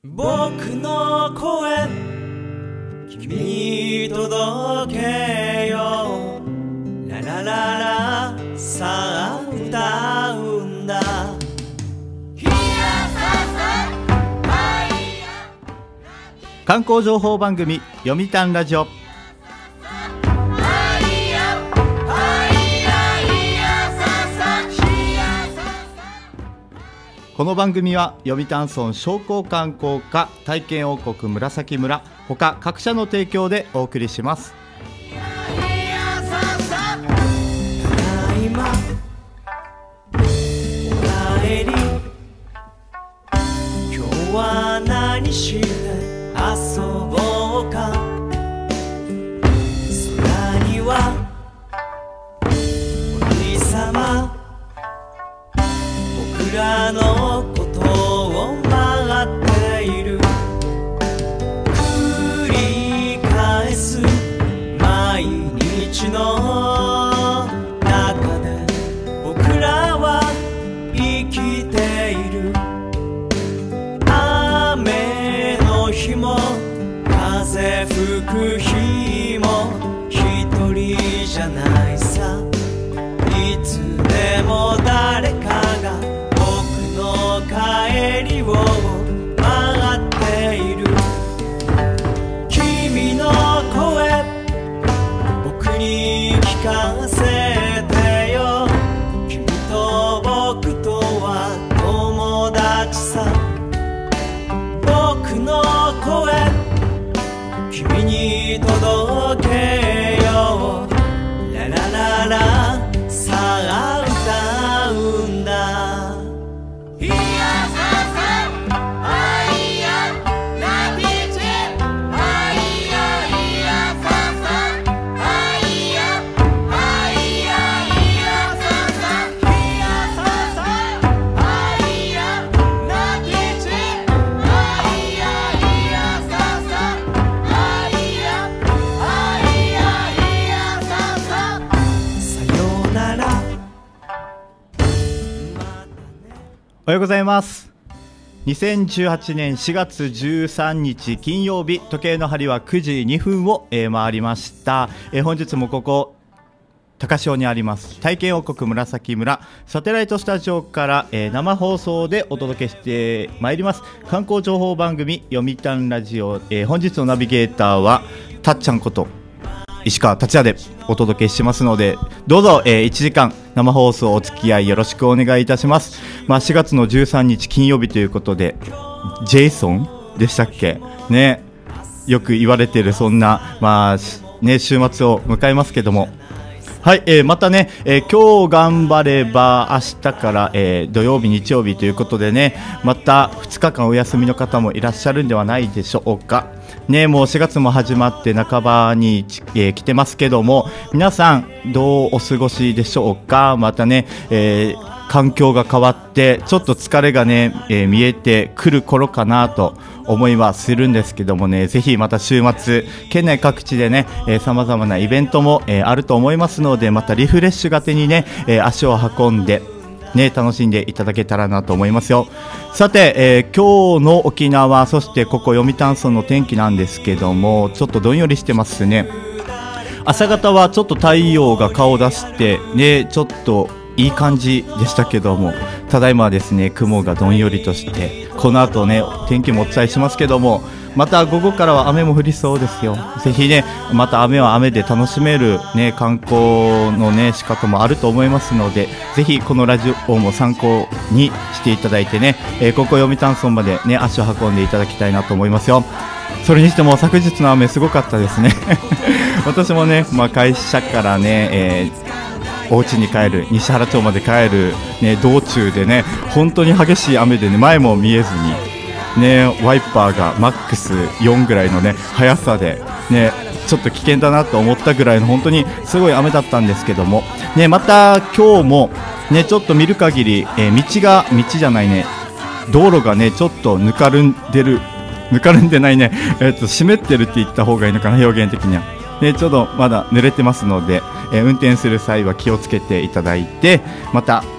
僕の声君に届けよララララさあ歌うんだ観光情報番組読谷ラジオ。この番組は読谷村商工観光課体験王国紫村他各社の提供でお送りします。 今お帰り今日は何して遊ぼうか空にはお日様僕らのことを待っている繰り返す毎日の中で僕らは生きている雨の日も風吹く日も一人じゃないさいつでも誰かが僕の帰りを待っている君の声僕に聞かせてよ君と僕とは友達さ僕の声君に届けよララララさあ歌うんだいやささあいやなきちあいやいやささあいやあいやいやささいやささあいやなきちあいやいやささあいやあいやいやさささようならおはようございます。2018年4月13日金曜日、時計の針は9時2分を回りました。本日もここ高潮にあります体験王国紫村サテライトスタジオから、生放送でお届けしてまいります観光情報番組読谷ラジオ。本日のナビゲーターはたっちゃんこと石川達也でお届けしますので、どうぞ、1時間生放送お付き合いよろしくお願いいたします。4月の13日金曜日ということでジェイソンでしたっけね、よく言われているそんな、週末を迎えますけども、はい、またね、今日頑張れば明日から、土曜日日曜日ということでね、また2日間お休みの方もいらっしゃるんではないでしょうかね。もう4月も始まって半ばに、来てますけども、皆さんどうお過ごしでしょうか。またね、環境が変わってちょっと疲れがね、見えてくる頃かなと思いはするんですけどもね、ぜひまた週末県内各地でね、様々なイベントも、あると思いますので、またリフレッシュがてにね、足を運んでね、楽しんでいただけたらなと思いますよ。さて、今日の沖縄、そしてここ読谷村の天気なんですけども、ちょっとどんよりしてますね。朝方はちょっと太陽が顔を出してね、ちょっといい感じでしたけども、ただいまはですね、雲がどんよりとして、この後ね、天気もお伝えしますけども、また午後からは雨も降りそうですよ。ぜひね、また雨は雨で楽しめるね、観光のね、仕方もあると思いますので、ぜひこのラジオも参考にしていただいてね、ここ読谷村までね、足を運んでいただきたいなと思いますよ。それにしても昨日の雨すごかったですね。私もね、会社からね、お家に帰る西原町まで帰る、ね、道中でね、本当に激しい雨でね、前も見えずに、ね、ワイパーがマックス4ぐらいのね速さで、ね、ちょっと危険だなと思ったぐらいの本当にすごい雨だったんですけども、ね、また今日も、ね、ちょっと見る限り、道じゃないね、道路がねちょっとぬかるんでないね、湿ってるって言った方がいいのかな、表現的には。でちょうどまだ濡れてますので、運転する際は気をつけていただいて、また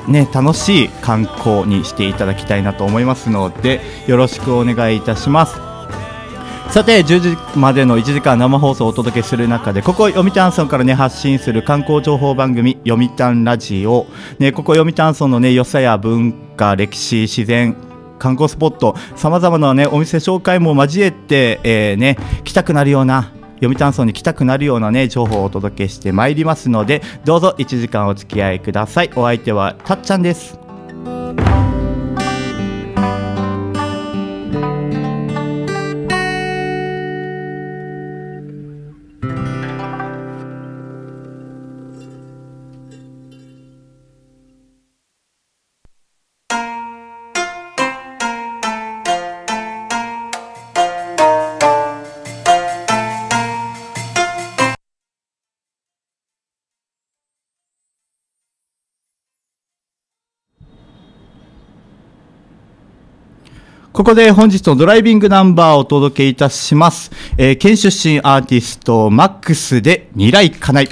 ね、楽しい観光にしていただきたいなと思いますので、よろしくお願いいたします。さて10時までの1時間生放送をお届けする中で、ここ読谷村からね発信する観光情報番組読谷ラジオ、ね、ここ読谷村のね良さや文化、歴史、自然、観光スポット、さまざまなねお店紹介も交えて、ね、来たくなるような、読谷村に来たくなるようなね情報をお届けしてまいりますので、どうぞ1時間お付き合いください。お相手はたっちゃんです。ここで本日のドライビングナンバーをお届けいたします。県出身アーティストマックスで未来かない。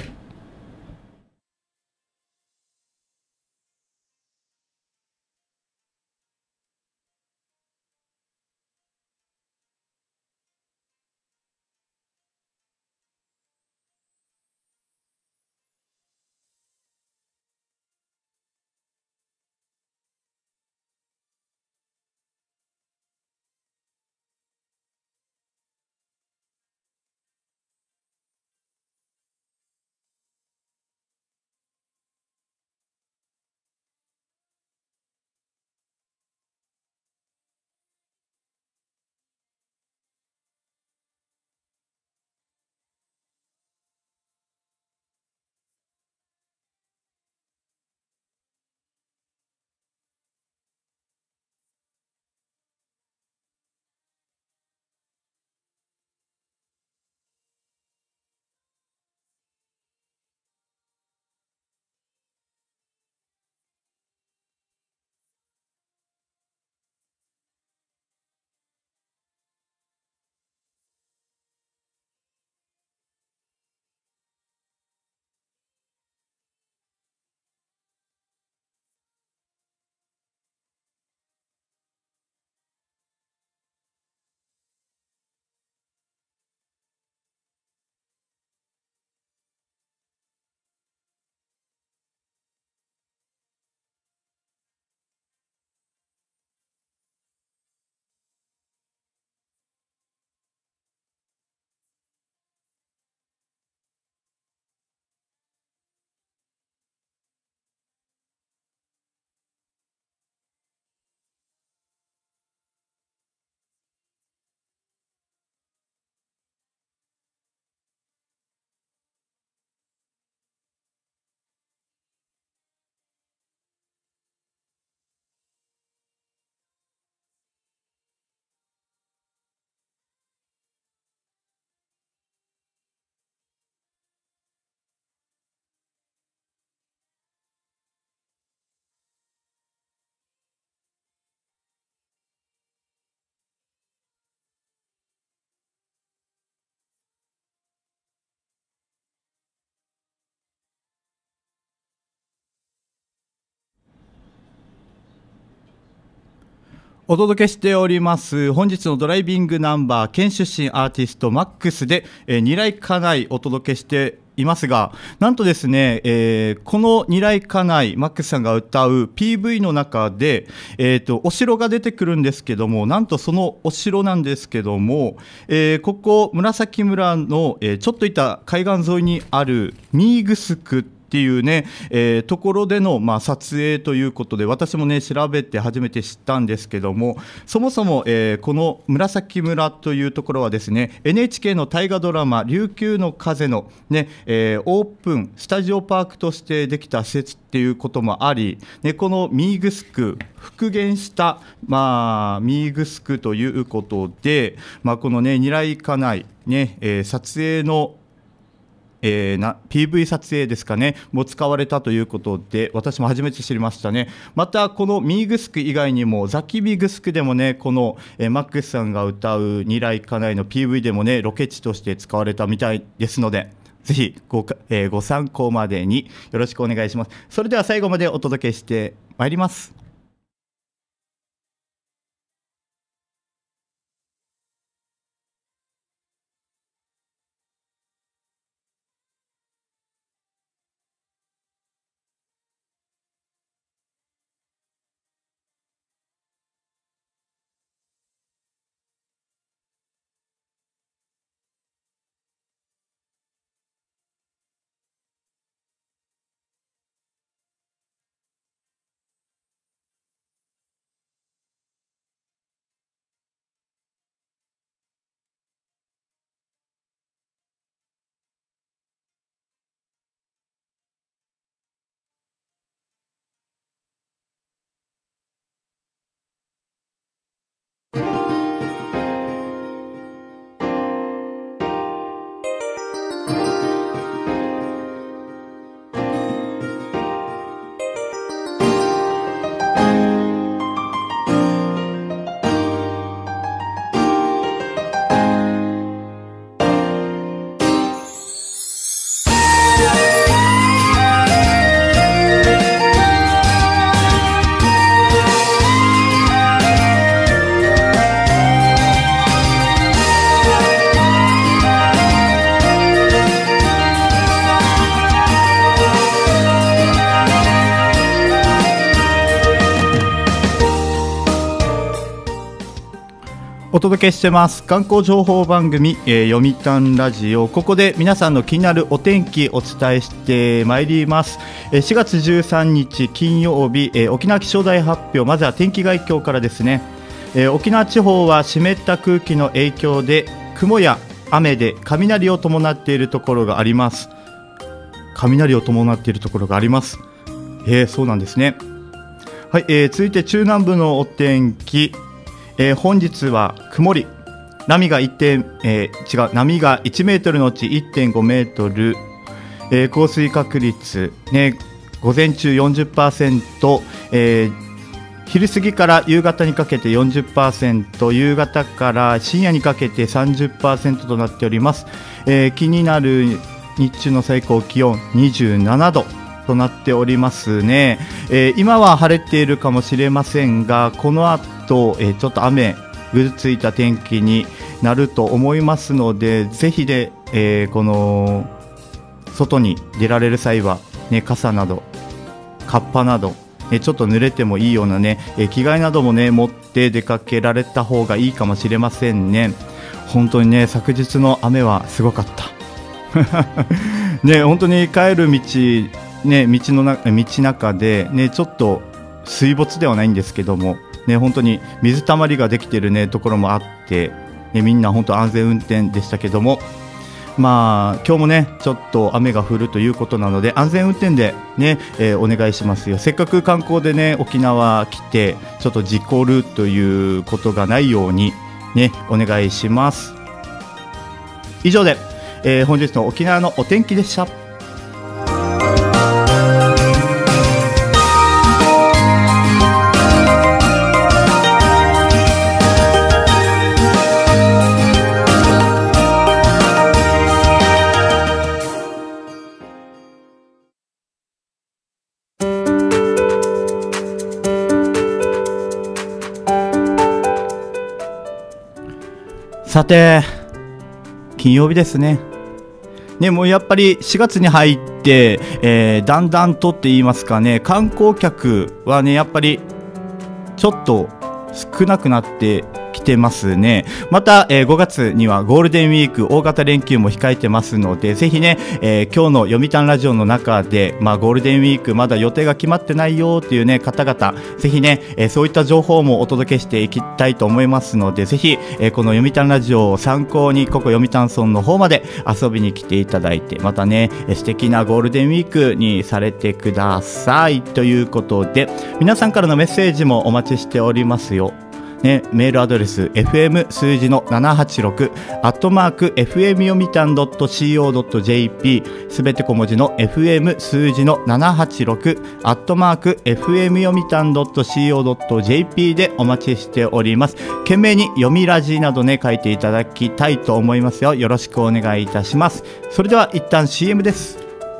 お届けしております本日のドライビングナンバー、県出身アーティストマックスで未来かないお届けしていますが、なんとですね、この未来かないマックスさんが歌う PV の中で、お城が出てくるんですけども、なんとそのお城なんですけども、ここ紫村の、ちょっといた海岸沿いにあるミーグスクっていうね、ところでの、撮影ということで、私もね調べて初めて知ったんですけども、そもそも、この紫村というところはですね、 NHK の大河ドラマ琉球の風の、ねオープンスタジオパークとしてできた施設っていうこともあり、ね、このミーグスク復元した、ミーグスクということで、このね未来かない、ね撮影のPV 撮影ですかねも使われたということで、私も初めて知りましたね。またこのミーグスク以外にもザキビグスクでもね、この、マックスさんが歌う未来かないの PV でもねロケ地として使われたみたいですので、 ぜひご参考までによろしくお願いします。それでは最後までお届けしてまいります。お届けしてます観光情報番組、読谷ラジオ。ここで皆さんの気になるお天気お伝えしてまいります。4月13日金曜日、沖縄気象台発表。まずは天気概況からですね。沖縄地方は湿った空気の影響で雲や雨で雷を伴っているところがあります。雷を伴っているところがあります。そうなんですね。はい、続いて中南部のお天気。本日は曇り、波が1メートルのうち 1.5 メートル、降水確率、午前中 40%、昼過ぎから夕方にかけて 40%、夕方から深夜にかけて 30% となっております。気になる日中の最高気温27度となっておりますね。今は晴れているかもしれませんが、この後ちょっと雨ぐずついた天気になると思いますので、ぜひで、この外に出られる際は、傘などカッパなど、ちょっと濡れてもいいような着替えなども持って出かけられた方がいいかもしれませんね。本当に昨日の雨はすごかった本当に帰る道中で、ちょっと水没ではないんですけども、本当に水たまりができている、ところもあって、みんな本当安全運転でしたけども、今日もちょっと雨が降るということなので安全運転でお願いしますよ。せっかく観光で沖縄来てちょっと事故るということがないようにお願いします。以上で、本日の沖縄のお天気でした。さて金曜日ですね。もうやっぱり4月に入って、だんだんとって言いますか観光客はやっぱりちょっと少なくなってきてますね。また、5月にはゴールデンウィーク大型連休も控えてますので、ぜひ今日の読谷ラジオの中で、ゴールデンウィークまだ予定が決まってないよっていう方々、ぜひそういった情報もお届けしていきたいと思いますので、ぜひ、この読谷ラジオを参考にここ読谷村の方まで遊びに来ていただいて、また素敵なゴールデンウィークにされてくださいということで、皆さんからのメッセージもお待ちしておりますよ。 ね、メールアドレス fm 数字の786@fm 読みたん .co.jp すべて小文字の fm 数字の786@fm 読みたん .co.jp でお待ちしております。懸命に読みラジなどね書いていただきたいと思いますよ。よろしくお願いいたします。それでは一旦 CM です。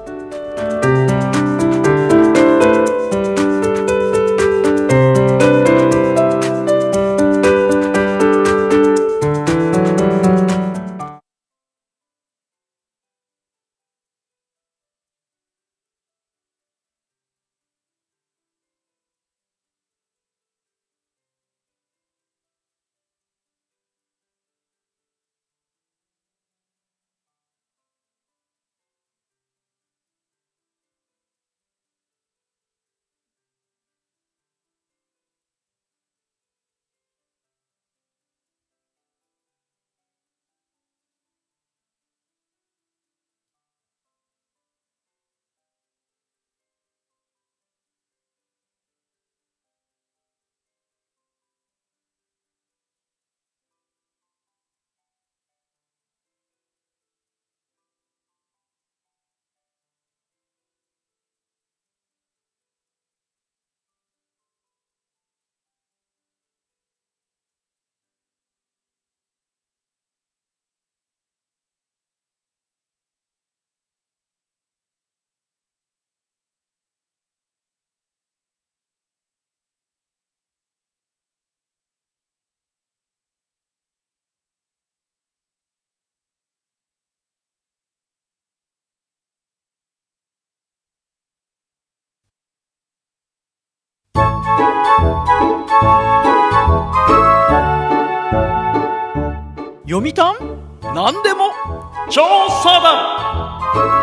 読みたん何でも調査団。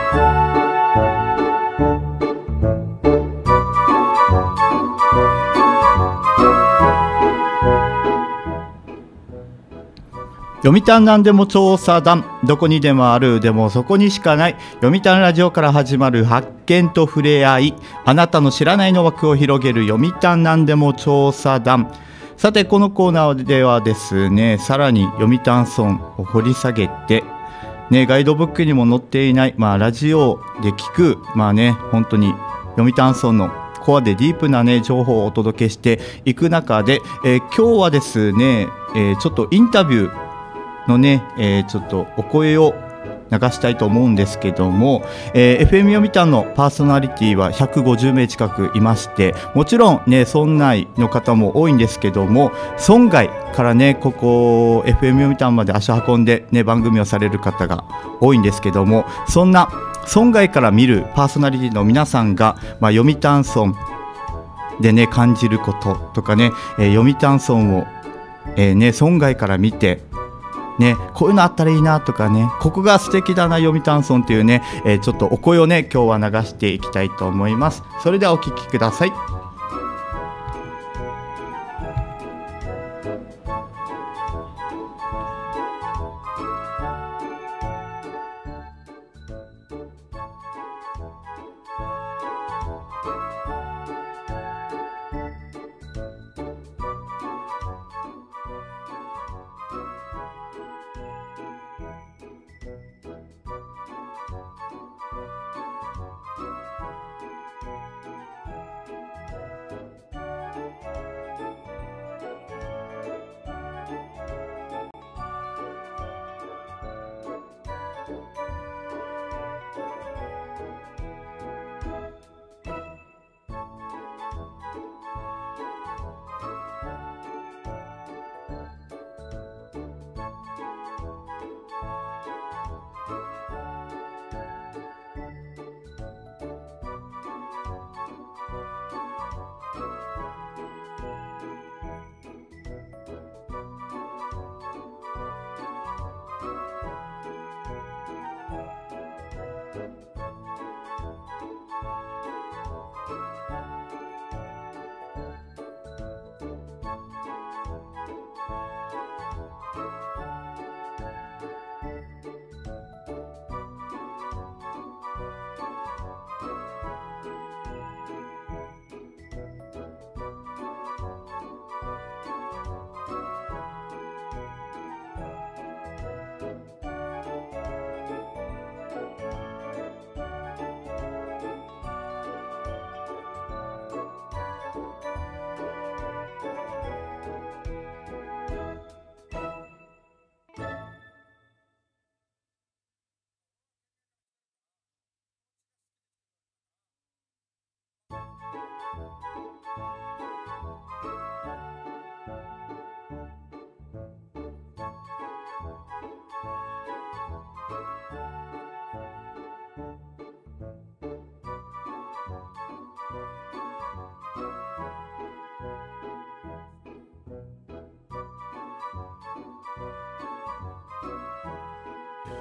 読谷なんでも調査団、どこにでもある、でもそこにしかない読谷ラジオから始まる発見と触れ合い、あなたの知らないの枠を広げる読谷なんでも調査団。さてこのコーナーではですね、さらに読谷村を掘り下げて、ね、ガイドブックにも載っていない、ラジオで聞く、本当に読谷村のコアでディープな、情報をお届けしていく中で、今日はですね、ちょっとインタビューのね、ちょっとお声を流したいと思うんですけども、FM 読谷のパーソナリティは150名近くいまして、もちろんね村内の方も多いんですけども、村外からねここ FM 読谷まで足運んでね番組をされる方が多いんですけども、そんな村外から見るパーソナリティの皆さんが、読谷村でね感じることとかね、読谷村を、村外から見てね、こういうのあったらいいなとかね、ここが素敵だな読谷村っていうね、ちょっとお声をね今日は流していきたいと思います。それではお聞きください。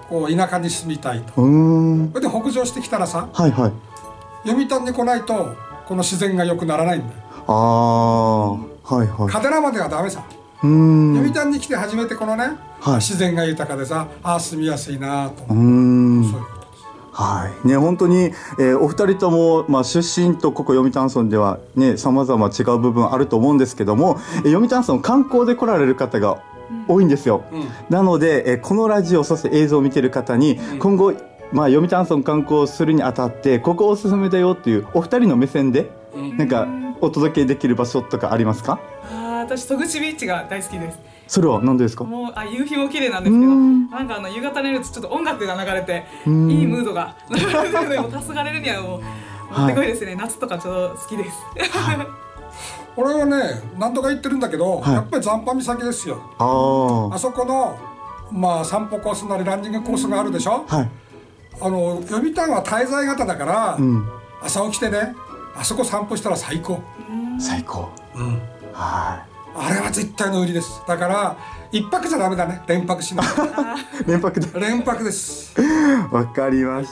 こう田舎に住みたいと。 うーん。 それで北上してきたらさ、 はいはい。 読谷に来ないとこの自然が良くならないんだよ。 ああ、はいはい。 嘉手納まではダメさ。 うーん。 読谷に来て初めてこのね、 はい自然が豊かでさ、住みやすいなと。 うーん。 そういうことです。 はいね、本当に、お二人とも、出身とここ読谷村ではね様々違う部分あると思うんですけども、読谷村観光で来られる方が多いんですよ。なので、このラジオそして映像を見てる方に、今後、読谷村観光するにあたってここおすすめだよっていうお二人の目線で、なんかお届けできる場所とかありますか？ 私戸口ビーチが大好きです。 それは何でですか？ もう夕日も綺麗なんですけど、なんか夕方になるとちょっと音楽が流れていいムードが流れてるので、もう黄昏れるにはもうもってこいですね。夏とかちょうど好きです。 俺はね何度か言ってるんだけど、やっぱり残波岬ですよ。あそこの散歩コースなりランニングコースがあるでしょ。読谷は滞在型だから、朝起きてねあそこ散歩したら最高。 最高。 あれは絶対の売りです。だから一泊じゃダメだね。連泊しない。 連泊だ。 連泊です。 わかりました。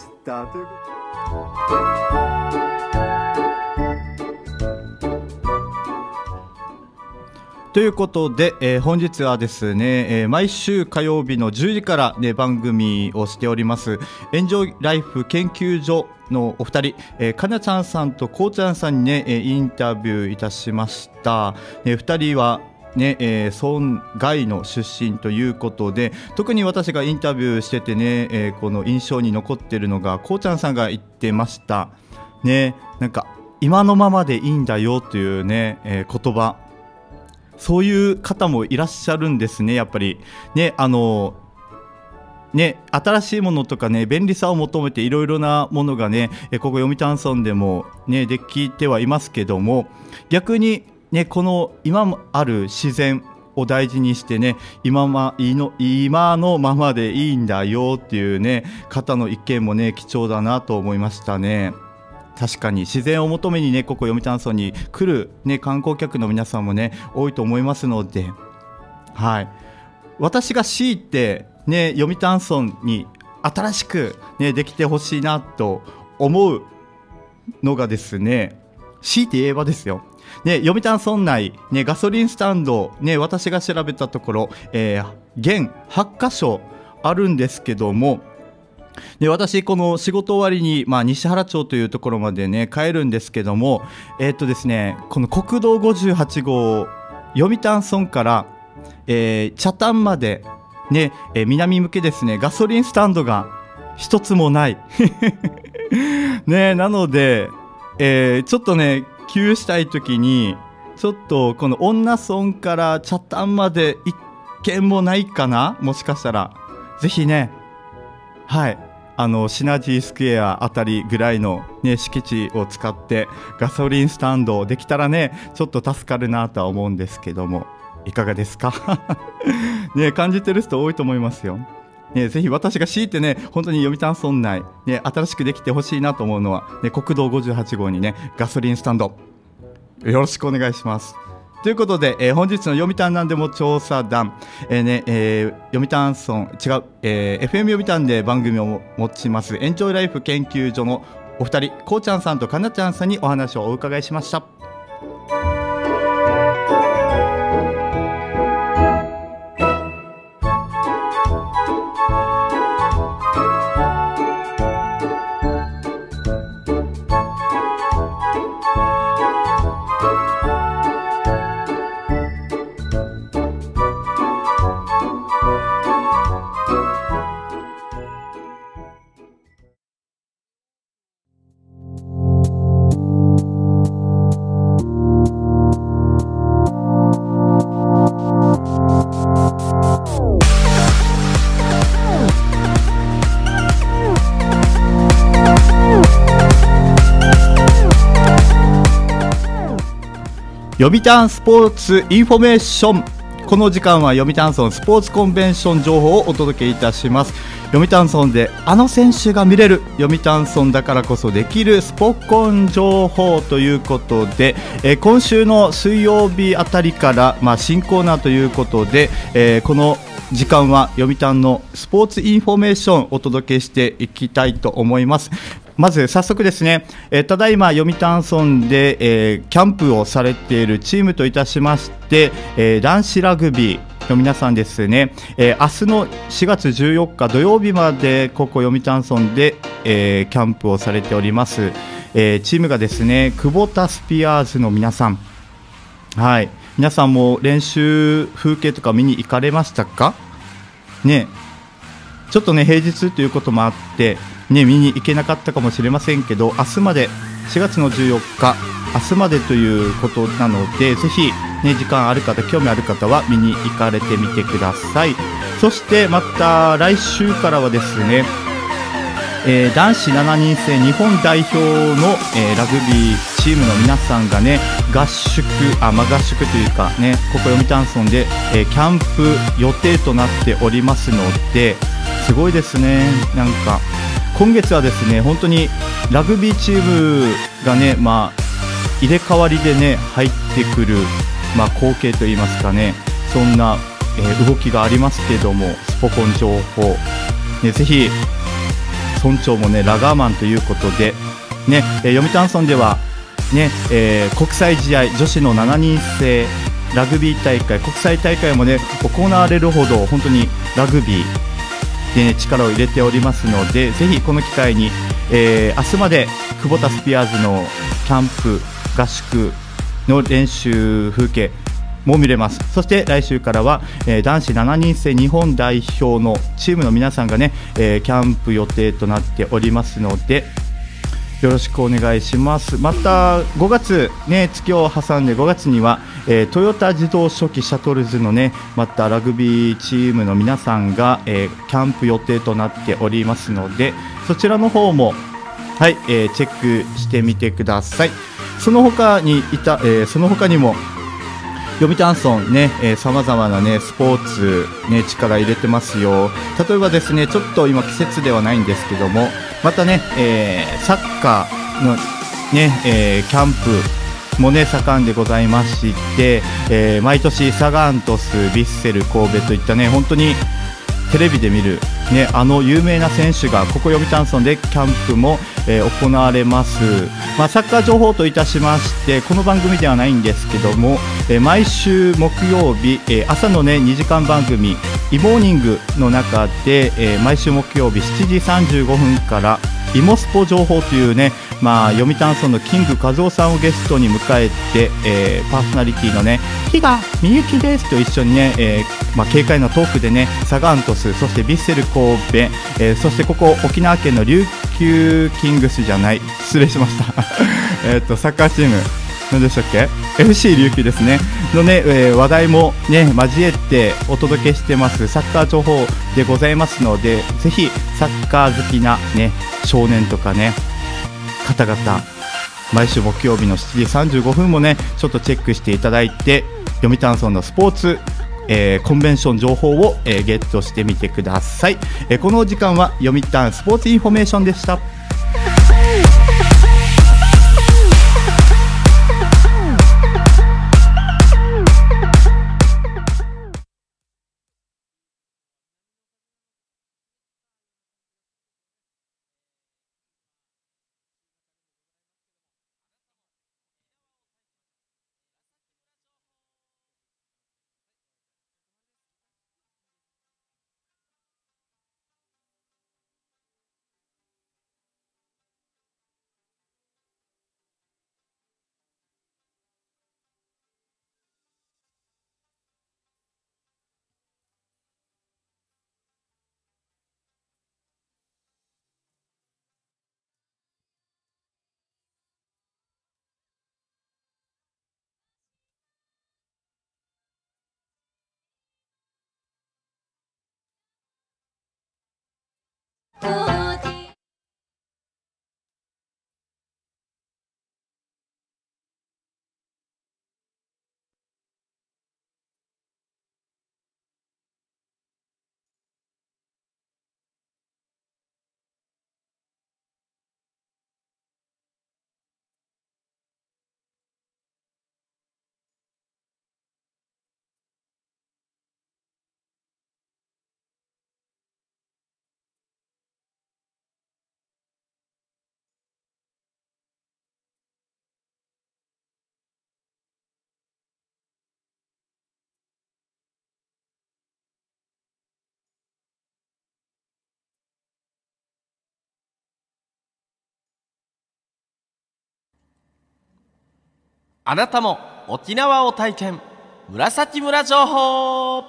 ということで、本日はですね、毎週火曜日の10時から、ね、番組をしておりますエンジョイライフ研究所のお二人、かなちゃんさんとこうちゃんさんにね、インタビューいたしました。二人はね、村外の出身ということで、特に私がインタビューしててね、この印象に残っているのがこうちゃんさんが言ってましたね。なんか今のままでいいんだよというね、言葉、そういう方もいらっしゃるんですね。やっぱりね、新しいものとかね、便利さを求めていろいろなものがね、ここ読谷村でもねできてはいますけども、逆にねこの今ある自然を大事にしてね、今のままでいいんだよっていうね方の意見もね貴重だなと思いましたね。確かに自然を求めにねここ読谷村に来る、ね、観光客の皆さんもね多いと思いますので、はい、私が強いてね読谷村に新しく、ね、できてほしいなと思うのがですね、強いて言えばですよ、ね、読谷村内、ね、ガソリンスタンド、ね、私が調べたところ、現8カ所あるんですけども、で私この仕事終わりに、西原町というところまでね帰るんですけども、ですね、この国道58号読谷村から、北谷まで、ね、南向けですね、ガソリンスタンドが一つもないね、なので、ちょっとね給油したい時にちょっとこの恩納村から北谷まで一軒もないかな、もしかしたらぜひね、はい、シナジースクエアあたりぐらいの、ね、敷地を使ってガソリンスタンドできたらねちょっと助かるなとは思うんですけども、いかがですかね、感じてる人多いと思いますよ、ね、ぜひ私が強いてね本当に読谷村内、ね、新しくできてほしいなと思うのは、ね、国道58号にねガソリンスタンドよろしくお願いします。ということで、本日の読谷なんでも調査団、読谷村FM 読谷で番組を持ちますエンジョイライフ研究所のお二人、こうちゃんさんとかなちゃんさんにお話をお伺いしました。読谷スポーツインフォメーション、この時間は読谷村スポーツコンベンション情報をお届けいたします。読谷村で選手が見れる、読谷村だからこそできるスポコン情報ということで、今週の水曜日あたりから、新コーナーということで、この時間は読谷のスポーツインフォメーションをお届けしていきたいと思います。まず早速ですね、ただいま読谷村で、キャンプをされているチームといたしまして、男子ラグビーの皆さんですね、明日の4月14日土曜日までここ読谷村で、キャンプをされております。チームがですね、久保田スピアーズの皆さん、はい、皆さんも練習風景とか見に行かれましたかね。ちょっとね平日ということもあってね、見に行けなかったかもしれませんけど、明日まで4月の14日明日までということなので、ぜひ、ね、時間ある方興味ある方は見に行かれてみてください。そしてまた来週からはですね、男子7人制日本代表の、ラグビーチームの皆さんがね合宿というかね、ここ読谷村で、キャンプ予定となっておりますので、すごいですね。なんか今月はですね、本当にラグビーチームがね、入れ替わりでね入ってくる、光景といいますかね、そんな、動きがありますけれども、スポコン情報、ね、ぜひ村長もねラガーマンということで、ね、読谷村では、ね国際試合女子の7人制ラグビー大会、国際大会もね行われるほど本当にラグビーで、ね、力を入れておりますので、ぜひこの機会に、明日まで久保田スピアーズのキャンプ合宿の練習風景も見れます。そして来週からは、男子7人制日本代表のチームの皆さんがね、キャンプ予定となっておりますので、よろしくお願いします。また5月、ね、月を挟んで5月には、トヨタ自動書記シャトルズのねまたラグビーチームの皆さんが、キャンプ予定となっておりますので、そちらの方も、はい、チェックしてみてください。その他にも読谷村ね、さまざまなねスポーツね力入れてますよ。例えばですね、ちょっと今季節ではないんですけども、またね、サッカーのね、キャンプもね盛んでございまして、毎年サガン鳥栖、ヴィッセル神戸といったね本当にテレビで見る、ね、有名な選手がここ読谷村でキャンプも、行われます。サッカー情報といたしまして、この番組ではないんですけども、毎週木曜日、朝の、ね、2時間番組イモーニングの中で、毎週木曜日7時35分からイモスポ情報というね、読谷村のキング和夫さんをゲストに迎えて、パーソナリティのね比嘉みゆきですと一緒にね、軽快なトークでねサガン鳥栖、そしてヴィッセル神戸、そしてここ沖縄県の琉球キングスじゃない、失礼しましたサッカーチーム何でしたっけ、 FC 琉球ですねのね、話題もね交えてお届けしてますサッカー情報でございますので、ぜひサッカー好きなね少年とかね方々、毎週木曜日の7時35分もねちょっとチェックしていただいて、読谷村のスポーツ、コンベンション情報を、ゲットしてみてください。この時間は読谷スポーツインフォメーションでした。 あなたも沖縄を体験、紫村情報。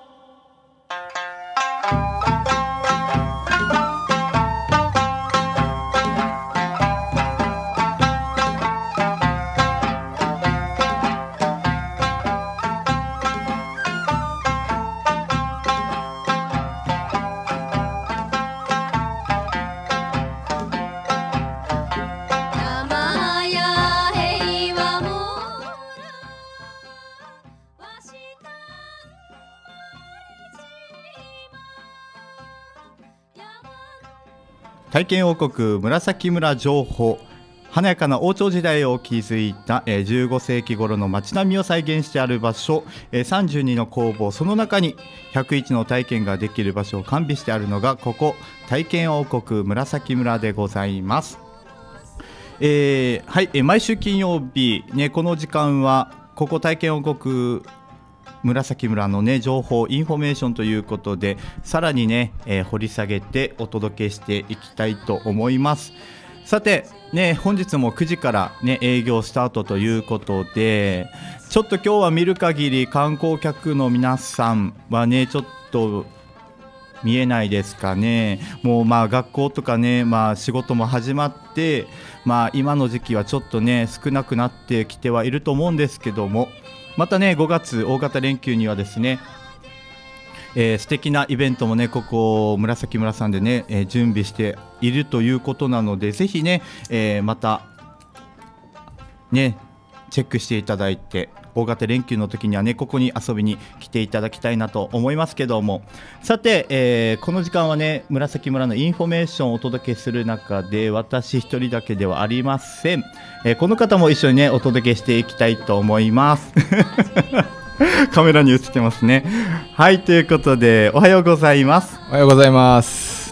体験王国紫村情報。華やかな王朝時代を築いた15世紀頃の街並みを再現してある場所、32の工房、その中に101の体験ができる場所を完備してあるのがここ体験王国紫村でございます。はい、毎週金曜日、ね、この時間はここ体験王国紫村の、ね、情報インフォメーションということで、さらにね、掘り下げてお届けしていきたいと思います。さて、ね、本日も9時から、ね、営業スタートということで、ちょっと今日は見る限り観光客の皆さんはねちょっと見えないですかね。もう学校とかね、仕事も始まって、今の時期はちょっとね少なくなってきてはいると思うんですけども、またね5月大型連休にはですね、素敵なイベントもねここ紫村さんでね、準備しているということなので、ぜひね、またねチェックしていただいて、大型連休の時にはねここに遊びに来ていただきたいなと思いますけども、さて、この時間はね紫村のインフォメーションをお届けする中で、私一人だけではありません。この方も一緒にねお届けしていきたいと思いますカメラに映ってますね。はい、ということでおはようございます。 おはようございます。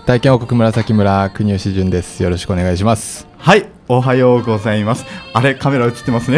体験王国紫村国吉潤です。よろしくお願いします。 はい、おはようございます。あれ、カメラ映ってますね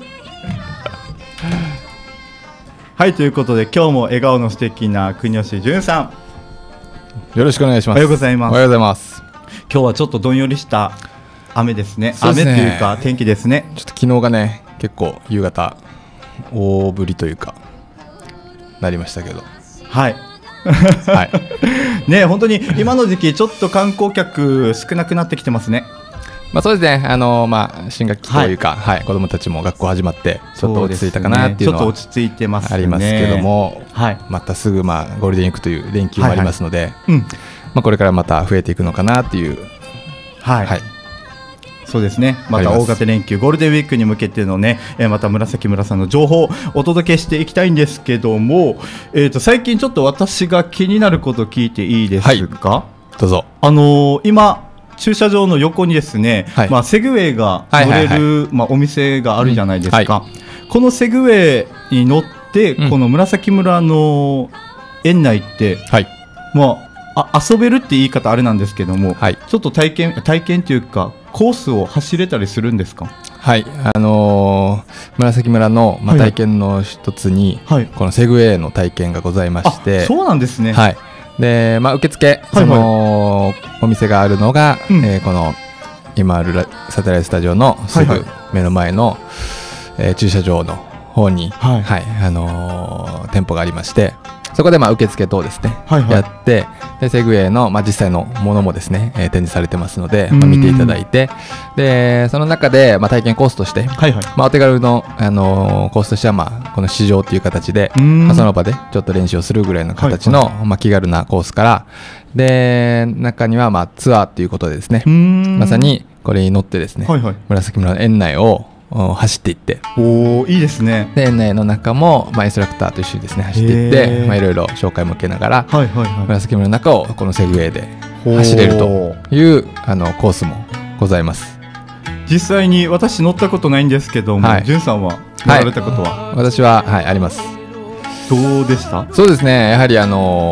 はい、ということで今日も笑顔の素敵な国吉潤さん、よろしくお願いします。 おはようございます。 おはようございます。 今日はちょっとどんよりした雨ですね。 そうですね、 雨というか天気ですね。 ちょっと昨日がね結構夕方大降りというかなりましたけど、 はいはいね、本当に今の時期ちょっと観光客少なくなってきてますね。 そうですね、新学期というか、はい、子どもたちも学校始まってちょっと落ち着いたかなっていうのは、 ちょっと落ち着いてますね、 ありますけども、 はい、 またすぐゴールデンウィークという連休もありますので、 これからまた増えていくのかなっていう、 はい、はい、そうですね。また大型連休ゴールデンウィークに向けてのね、また紫村さんの情報をお届けしていきたいんですけども、最近ちょっと私が気になること聞いていいですか？ はい、どうぞ。 今駐車場の横にですね、セグウェイが乗れるお店があるじゃないですか。このセグウェイに乗って、この紫村の園内って、遊べるって言い方あれなんですけども、ちょっと体験というかコースを走れたりするんですか？ はい、紫村の、体験の一つに、このセグウェイの体験がございまして。 そうなんですね。 はい、で受付、そのお店があるのが、この今あるサテライトスタジオのすぐ目の前の、駐車場の方に、店舗がありまして、そこで受付等ですね、やって、でセグウェイの、実際のものもですね、展示されてますので、見ていただいて、でその中で、体験コースとして、お手軽の、コースとしては、この試乗という形で、その場でちょっと練習をするぐらいの形の、気軽なコースから、で中には、ツアーということでですね、まさにこれに乗ってですね、紫村の園内を走っていって、 いいですね。 で園内の中も、インストラクターと一緒にですね走っていって、いろいろ紹介も受けながら、紫村の中をこのセグウェイで走れるというコースもございます。 実際に私乗ったことないんですけども、潤さんは乗られたことは？ 私は、あります。 どうでした？ そうですね、やはり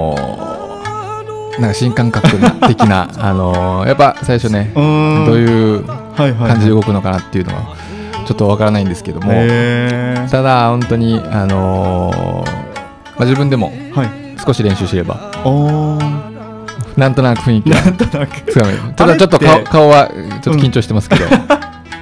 なんか新感覚的なやっぱ最初ね、どういう感じで動くのかなっていうのはちょっとわからないんですけども、ただ本当に自分でも少し練習すれば、なんとなく雰囲気がつかめる。ただちょっと顔はちょっと緊張してますけど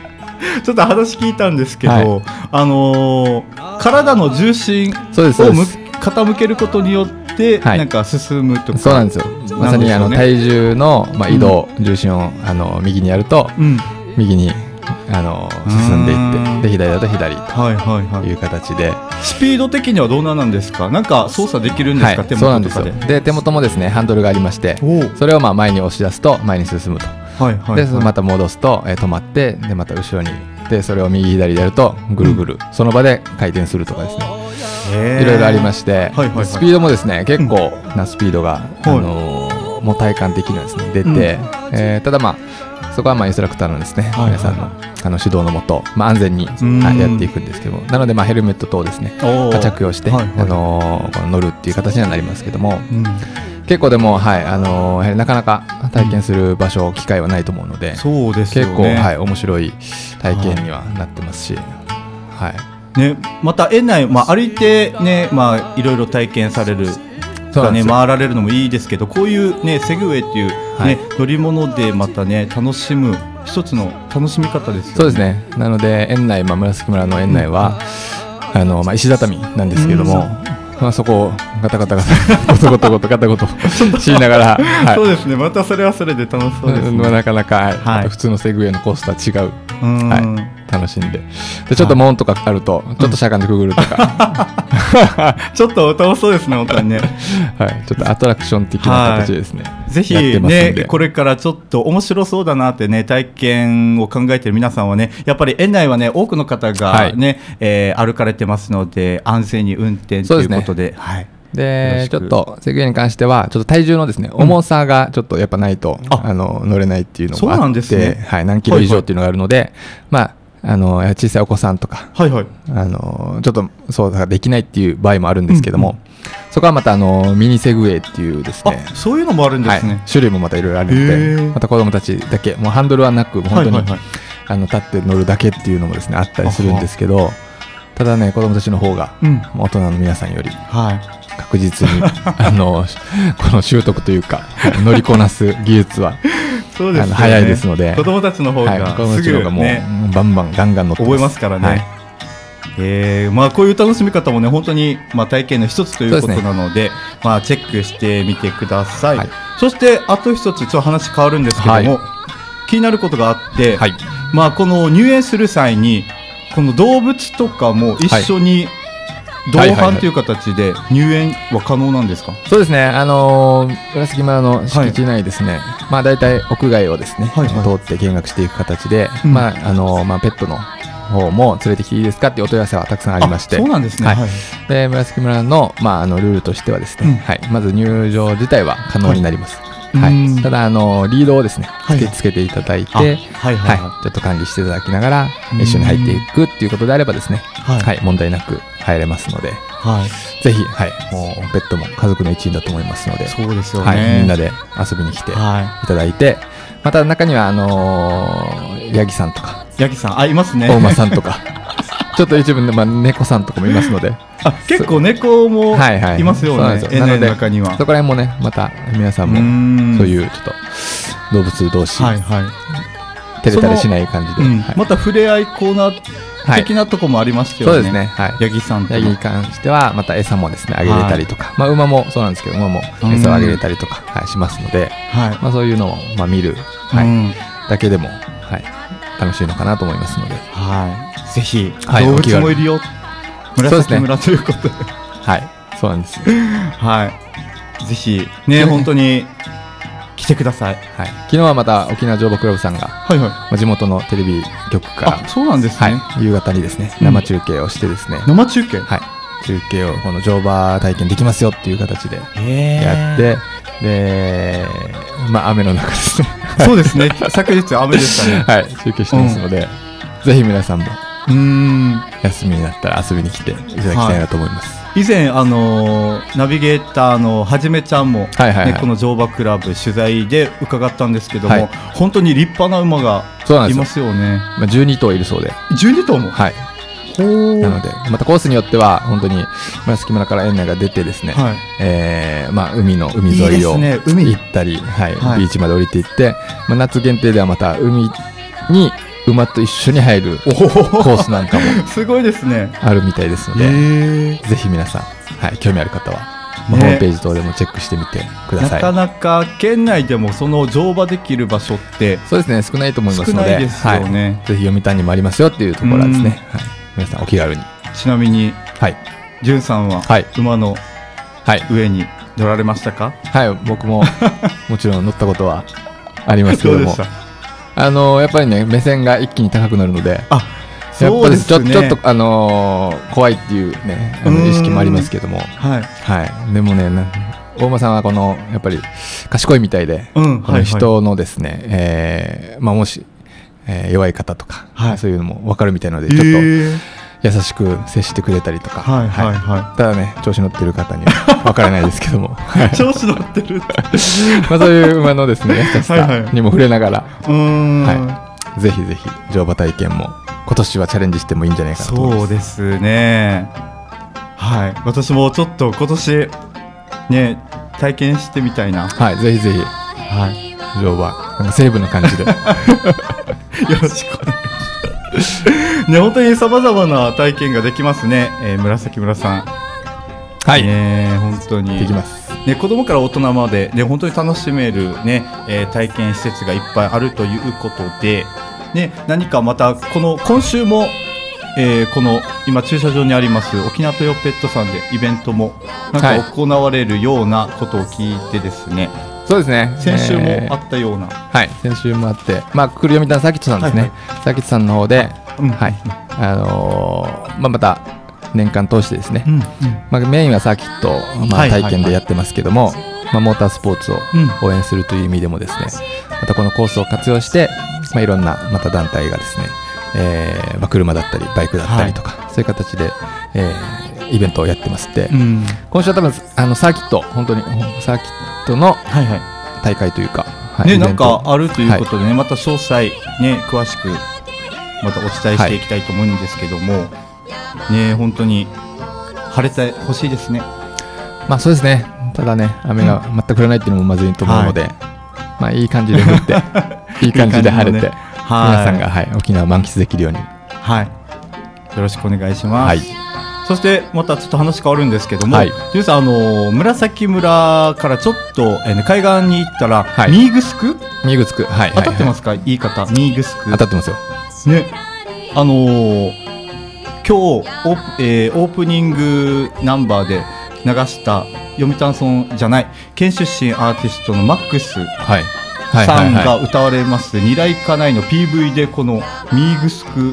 ちょっと話聞いたんですけど、 はい、 体の重心を傾けることによってなんか進むとか、 そうなんですよ。まさに体重の移動、重心を右にやると、右に進んでいって、で左だと左という形で、 スピード的にはどうなんですか？なんか操作できるんですか？手元とかで。 で手元もですねハンドルがありまして、それを前に押し出すと前に進むと、でまた戻すと止まって、でまた後ろに、でそれを右左でやるとぐるぐるその場で回転するとかですね、いろいろありまして、スピードもですね結構なスピードがもう体感的にはですね出て、ただそこはインストラクターのですね、皆さんの指導のもと、安全にやっていくんですけども、なのでヘルメット等をですね着用して、乗るっていう形にはなりますけども、結構でも、なかなか体験する場所、機会はないと思うので、 そうですよね、 結構、面白い体験にはなってますし、 ね、また園内、歩いて、ね、いろいろ体験される回られるのもいいですけど、こういう、ね、セグウェイっていう、乗り物でまたね楽しむ一つの楽しみ方ですよね。 そうですね。なので園内、紫村の園内は、石畳なんですけども、そこをガタガタガタゴトゴトゴトガタゴトしながら、 そうですね、またそれはそれで楽しそうですね。 なかなか、普通のセグウェイのコースとは違う、楽しんで、ちょっと門とかあるとちょっとしゃがんでくぐるとか、 ちょっと楽しそうですね、本当にね。 ちょっとアトラクション的な形ですね。 ぜひね、これからちょっと面白そうだなってね、体験を考えている皆さんはね、やっぱり園内はね多くの方がね、歩かれてますので、安全に運転ということで、 でちょっとセグウェイに関してはちょっと体重のですね重さがちょっとやっぱないと乗れないっていうのもあって、何キロ以上っていうのがあるので、小さいお子さんとか、ちょっとそうができないっていう場合もあるんですけども、そこはまたミニセグウェイっていうですね、 そういうのもあるんですね。 種類もまたいろいろあるので、また子どもたちだけ、もうハンドルはなく本当に立って乗るだけっていうのもですねあったりするんですけど、ただね子どもたちの方が大人の皆さんより確実にこの習得というか乗りこなす技術は早いですので、 子どもたちの方がすぐもうバンバンガンガン乗って覚えますからね。こういう楽しみ方もね本当に体験の一つということなので、チェックしてみてください。そしてあと一つちょっと話変わるんですけども、気になることがあって、この入園する際にこの動物とかも一緒に同伴という形で入園は可能なんですか？ そうですね、紫村の敷地内ですね、だいたい屋外をですね、通って見学していく形で、ペットの方も連れてきていいですかっていうお問い合わせはたくさんありまして、 そうなんですね。 で紫村の、ルールとしてはですね、まず入場自体は可能になります。ただリードをですねつけていただいて、ちょっと管理していただきながら一緒に入っていくっていうことであればですね、問題なく入れますので、ぜひ、もうペットも家族の一員だと思いますので、 そうですよね、 みんなで遊びに来ていただいて、また中にはヤギさんとかいますね、 お馬さんとかちょっと一部で猫さんとかもいますので、 結構猫もいますよね、園内の中には。 そこら辺もねまた皆さんもそういうちょっと動物同士照れたりしない感じで、 また触れ合いコーナー的なとこもありますよね。 そうですね。 ヤギさんとヤギに関してはまた餌もですねあげれたりとか、馬もそうなんですけど、馬も餌をあげれたりとかしますので、そういうのを見るだけでも楽しいのかなと思いますので、 ぜひ動物もいるよ、紫村ということで、 そうなんです。 ぜひね本当に来てください。 昨日はまた沖縄乗馬クラブさんが地元のテレビ局からそうなんですね、 夕方にですね生中継をしてですね、 生中継中継をこの乗馬体験できますよっていう形でやって、で雨の中ですねそうですね、昨日雨でしたね。 中継してますので、ぜひ皆さんも休みになったら遊びに来ていただきたいなと思います。 以前ナビゲーターのはじめちゃんもこの乗馬クラブ取材で伺ったんですけども、本当に立派な馬がいますよね。 12頭いるそうで。 12頭も。 なのでまたコースによっては本当に紫村から園内が出てですね、海沿いを行ったり、ビーチまで降りていって、夏限定ではまた海に馬と一緒に入るコースなんかもすごいですね。 あるみたいですので、ぜひ皆さん、はい、興味ある方は、ホームページ等でもチェックしてみてください。 なかなか県内でもその乗馬できる場所ってそうですね、少ないと思いますので、 少ないですよね。 ぜひ読谷にもありますよっていうところはですね、はい、皆さんお気軽に。 ちなみに、 はい、 じゅんさんは、 はい、 馬のはい上に乗られましたか？ はい、僕ももちろん乗ったことはありますけどもやっぱりね、目線が一気に高くなるので、やっぱりちょっと怖いっていうね、意識もありますけども、はい、でもね、大間さんはやっぱり賢いみたいで、人のですね、もし、弱い方とか、そういうのも分かるみたいなので、ちょっと優しく接してくれたりとか、ただね、調子乗ってる方には分からないですけども調子乗ってるそういう馬のですね、優しさにも触れながら、ぜひぜひ乗馬体験も今年はチャレンジしてもいいんじゃないかなと思います。 そうですね、はい、私もちょっと今年ね、体験してみたいな。 はい、ぜひぜひ、はい、乗馬西部の感じでよろしくお願いしますね、本当にさまざまな体験ができますね、紫村さん。 はい、 本当にできます、 ね、子供から大人まで、ね、本当に楽しめる、ね、体験施設がいっぱいあるということで、ね、何かまた今週も、この今駐車場にあります沖縄トヨペットさんでイベントもなんか行われるようなことを聞いてですね、 そうですね、 先週もあったような、 はい、先週もあって、久留読谷サーキットさんですね、サーキットさんの方で、はい、また年間通してですね、メインはサーキット、体験でやってますけども、モータースポーツを応援するという意味でもですね、またこのコースを活用して、いろんなまた団体がですね、車だったりバイクだったりとか、そういう形で、イベントをやってますって、今週は多分サーキット、本当にサーキットの大会というか、 なんかあるということでね、また詳細ね、詳しくまたお伝えしていきたいと思うんですけども、ね、本当に晴れてほしいですね。 そうですね、ただね、雨が全く降らないっていうのもまずいと思うので、いい感じで降っていい感じで晴れて、皆さんが、沖縄を満喫できるように、よろしくお願いします。そしてまたちょっと話変わるんですけども、ジュンさん、紫村からちょっと、海岸に行ったら、ミーグスク当たってますか？言い方、ミーグスク当たってますよね。今日オープニングナンバーで流した読谷村じゃない県出身アーティストのマックスさんが歌われます二来家内の PV でこのミーグスク、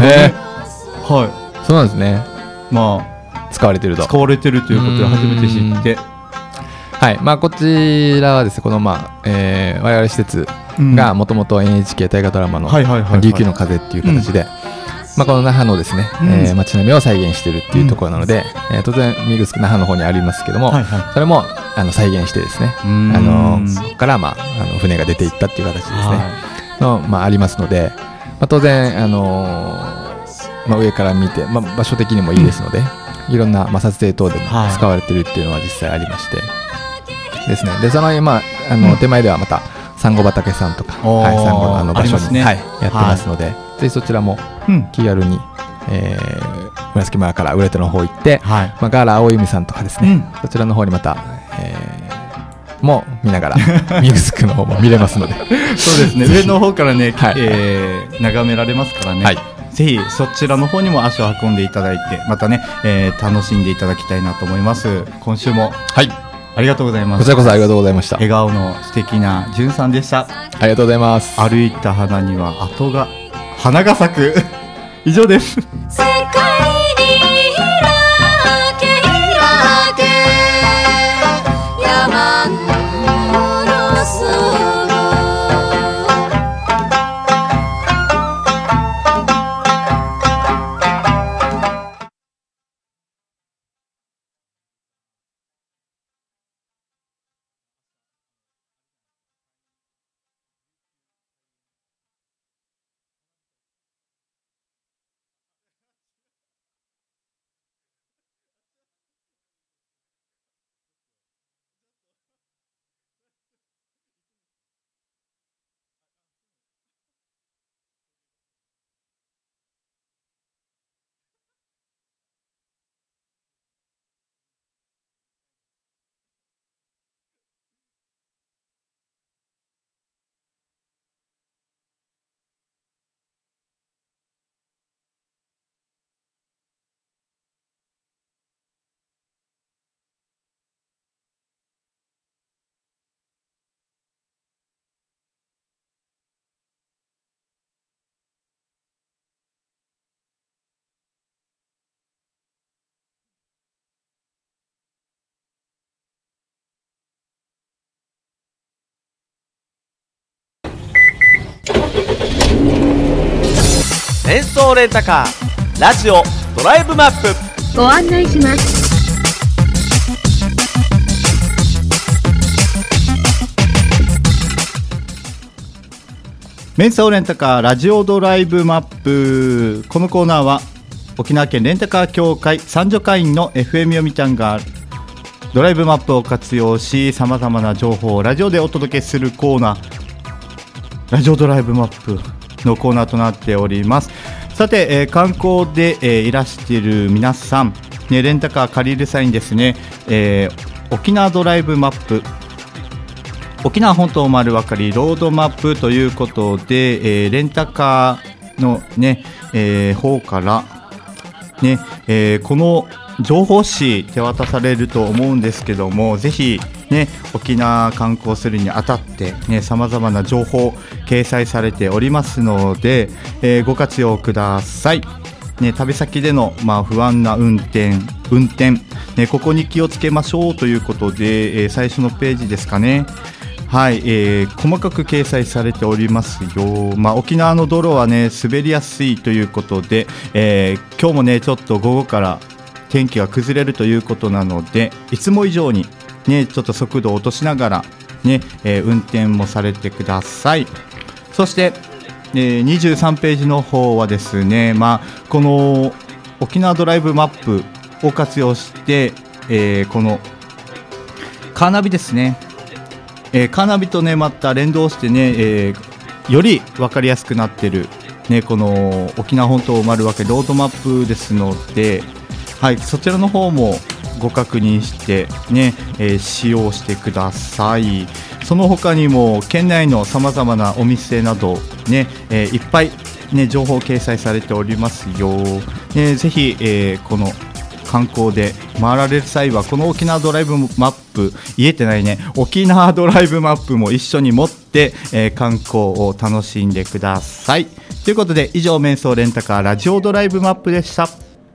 そうなんですね。使われてるということで初めて知って、 こちらはですね、この我々施設がもともと NHK 大河ドラマの琉球の風っていう形で、この那覇のですね、街並みを再現しているっていうところなので、当然ミーグスク那覇の方にありますけども、それも再現してですね、ここから船が出ていったっていう形ですね、ありますので、当然上から見て、場所的にもいいですので、いろんな撮影等でも使われているっていうのは実際ありましてですね、でその手前ではまたサンゴ畑さんとか、サンゴの場所に、やってますので、ぜひそちらも気軽に、紫村から浦手の方行って、ガーラ青弓さんとかですね、そちらの方にまた、も見ながらミグスクの方も見れますのでそうですね、上の方からね、眺められますからね、ぜひそちらの方にも足を運んでいただいて、またね、楽しんでいただきたいなと思います。今週もありがとうございます。 こちらこそありがとうございました。 笑顔の素敵なじゅんさんでした。 ありがとうございます。 歩いた花には花が咲く以上です。 戦争レンタカーラジオドライブマップご案内します。 メンソーレンタカーラジオドライブマップ。このコーナーは沖縄県レンタカー協会三女会員の FM 読谷がドライブマップを活用し、さまざまな情報をラジオでお届けするコーナー、ラジオドライブマップのコーナーとなっております。さて、観光で、いらしている皆さん、ね、レンタカー借りる際にですね、沖縄ドライブマップ、沖縄本島丸分かりロードマップということで、レンタカーの、ね方からね、この情報誌手渡されると思うんですけども、ぜひね沖縄観光するにあたってねさまざまな情報掲載されておりますので、ご活用ください。ね、旅先での、不安な運転、ね、ここに気をつけましょうということで、最初のページですかね。はい、細かく掲載されておりますよ。沖縄の道路はね滑りやすいということで、今日もねちょっと午後から天気が崩れるということなので、いつも以上にねちょっと速度を落としながらね、運転もされてください。そして、23ページの方はですね、この沖縄ドライブマップを活用して、このカーナビですね、カーナビとねまた連動してね、より分かりやすくなっている、ね、この沖縄本島丸分けロードマップですので、はい、そちらの方もご確認してね、使用してください。その他にも県内のさまざまなお店などね、いっぱいね情報掲載されておりますよ。ぜひ、この観光で回られる際はこの沖縄ドライブマップ、言えてないね、沖縄ドライブマップも一緒に持って、観光を楽しんでください。ということで以上、メンソーレンタカーラジオドライブマップでした。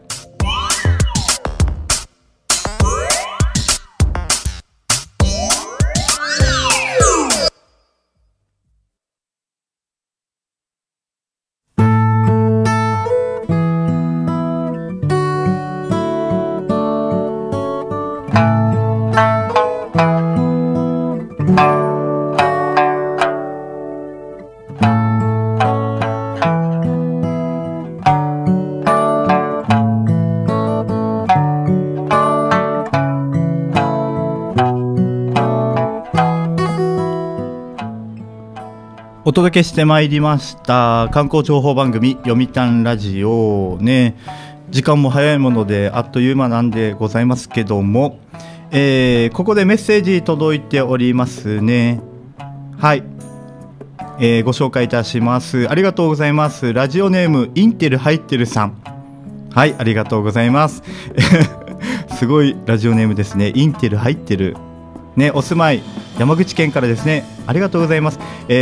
お届けしてまいりました観光情報番組読谷ラジオね。時間も早いものであっという間なんでございますけども、ここでメッセージ届いておりますね。はい、ご紹介いたします。ありがとうございます。ラジオネームインテル入ってるさん、はい、ありがとうございますすごいラジオネームですね。インテル入ってるね、お住まい山口県からですね。ありがとうございます。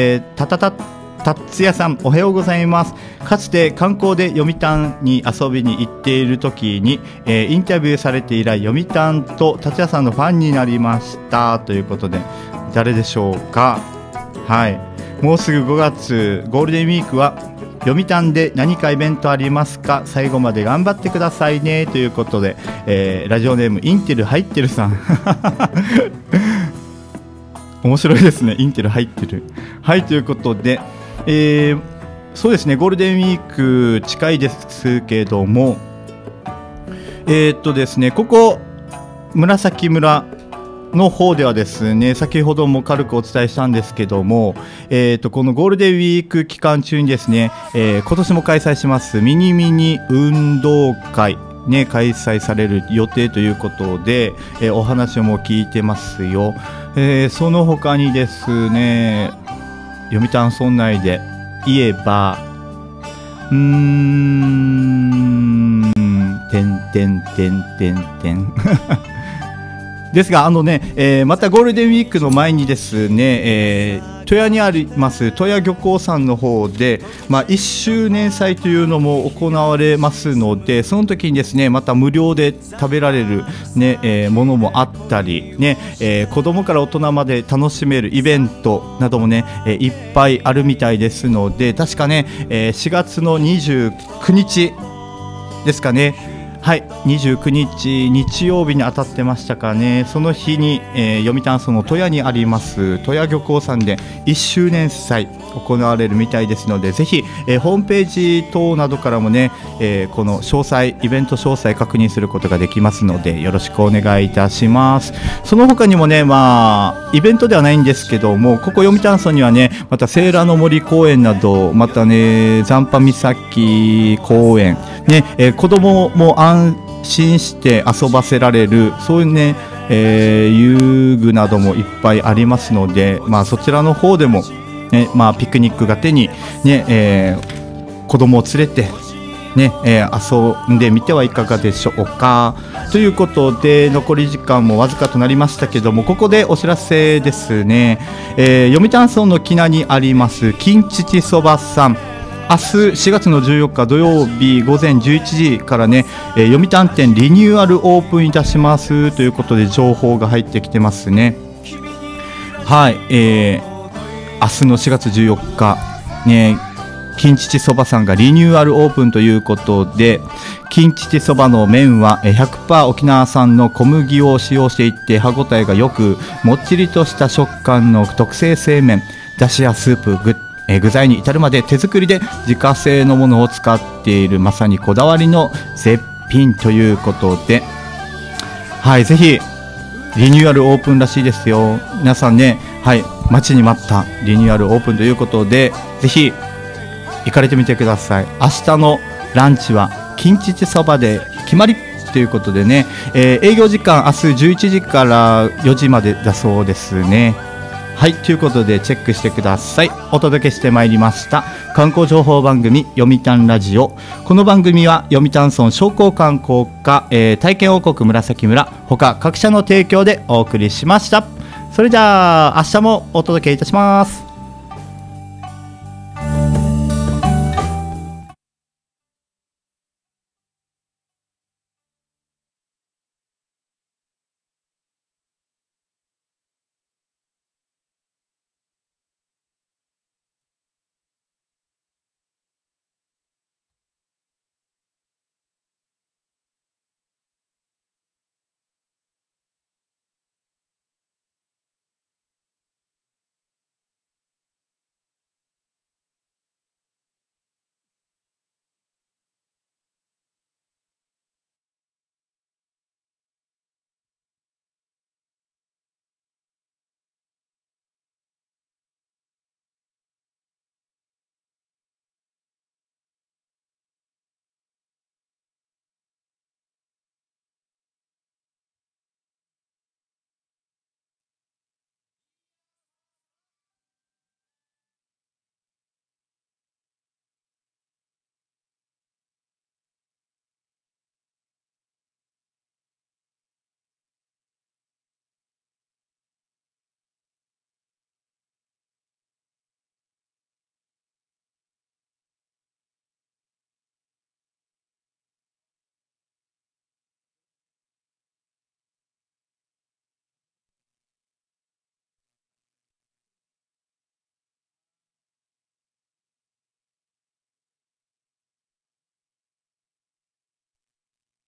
達也さん、おはようございます。かつて観光で読谷に遊びに行っている時に、インタビューされて以来読谷と達也さんのファンになりましたということで、誰でしょうか。はい、もうすぐ5月ゴールデンウィークは読谷で何かイベントありますか。最後まで頑張ってくださいねということで、ラジオネームインテル入ってるさん面白いですね、インテル入ってる。はい、ということで、そうですね、ゴールデンウィーク近いですけども、ですね、ここ紫村の方ではですね、先ほども軽くお伝えしたんですけども、このゴールデンウィーク期間中にですね、今年も開催しますミニミニ運動会ね、開催される予定ということで、お話も聞いてますよ。その他にですね、読谷村内で言えばですが、またゴールデンウィークの前にですね、 戸谷にあります戸谷漁港さんの方で、1周年祭というのも行われますので、その時にですねまた無料で食べられる、ものもあったり、子供から大人まで楽しめるイベントなどもね、いっぱいあるみたいですので、確かね、4月の29日ですかね、はい、29日日曜日に当たってましたかね。その日に、読谷村の戸谷にあります戸谷漁港さんで1周年祭行われるみたいですので、ぜひ、ホームページ等などからもね、この詳細イベント詳細確認することができますので、よろしくお願いいたします。その他にもね、イベントではないんですけども、ここ読谷村にはねまたセーラーの森公園など、またね残波岬公園ね、子供も安心して遊ばせられる、そういうね、遊具などもいっぱいありますので、そちらの方でも、ね、ピクニックがてに、ね、子供を連れて、ね、遊んでみてはいかがでしょうか。ということで残り時間もわずかとなりましたけども、ここでお知らせですね。読谷村の木名にあります金父そばさん、明日4月の14日土曜日午前11時からね、読谷店リニューアルオープンいたしますということで情報が入ってきてますね。はい、明日の4月14日ね、金父そばさんがリニューアルオープンということで、金父そばの麺は 100% 沖縄産の小麦を使用していて、歯ごたえがよくもっちりとした食感の特製製麺、だしやスープ具材に至るまで手作りで自家製のものを使っている、まさにこだわりの絶品ということで、はい、ぜひリニューアルオープンらしいですよ。皆さんね、はい、待ちに待ったリニューアルオープンということで、ぜひ行かれてみてください。明日のランチは金父そばで決まりということでね、営業時間明日11時から4時までだそうですね。はい、ということでチェックしてください。お届けしてまいりました観光情報番組読谷ラジオ。この番組は読谷村商工観光課、体験王国紫村他各社の提供でお送りしました。それじゃあ明日もお届けいたします。